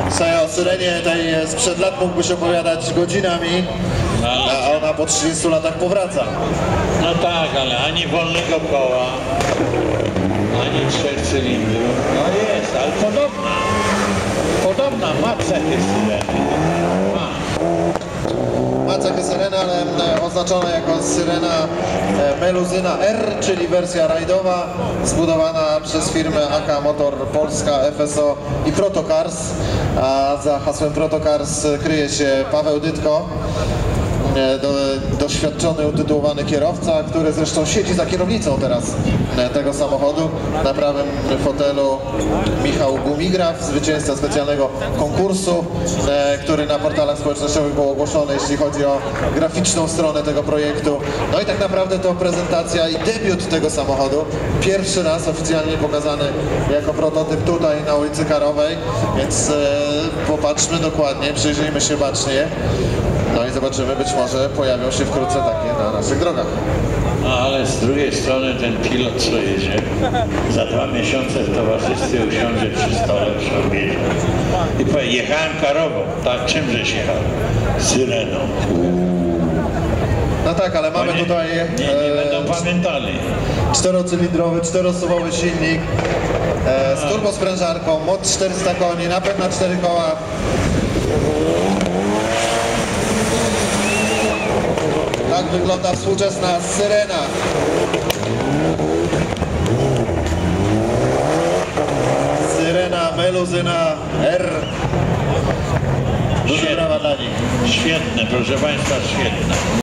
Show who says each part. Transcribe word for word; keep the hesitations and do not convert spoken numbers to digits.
Speaker 1: Sobie o syrenie tej sprzed lat mógłbyś opowiadać godzinami, a ona po trzydziestu latach powraca.
Speaker 2: No tak, ale ani wolnego koła, ani trzech cylindrów. No jest, ale podobna. Podobna ma cechy syreny. Ma.
Speaker 1: Ma cechy syreny, ale oznaczona jako syrena Meluzyna R, czyli wersja rajdowa, zbudowana przez firmę A K Motor Polska, F S O i Protocars. A za hasłem Protocars kryje się Paweł Dytko, Do, doświadczony, utytułowany kierowca, który zresztą siedzi za kierownicą teraz tego samochodu. Na prawym fotelu Michał Gumigraf, zwycięzca specjalnego konkursu, który na portalach społecznościowych był ogłoszony, jeśli chodzi o graficzną stronę tego projektu. No i tak naprawdę to prezentacja i debiut tego samochodu. Pierwszy raz oficjalnie pokazany jako prototyp tutaj na ulicy Karowej, więc popatrzmy dokładnie, przyjrzyjmy się bacznie. No i zobaczymy, być może pojawią się wkrótce takie na naszych drogach.
Speaker 2: No ale z drugiej strony ten pilot, co jedzie, za dwa miesiące w towarzystwie usiądzie przy stole przy obiedzie i powie, jechałem Karową. Tak, czymżeś jechał? Syreną.
Speaker 1: No tak, ale mamy
Speaker 2: nie,
Speaker 1: tutaj
Speaker 2: nie, nie będą pamiętali.
Speaker 1: czterocylindrowy, czteroosobowy silnik e, z turbosprężarką, moc czterysta koni, napęd na cztery koła. Tak wygląda współczesna syrena. Syrena Meluzyna R. Duże brawa dla nich.
Speaker 2: Świetne, proszę Państwa, świetne.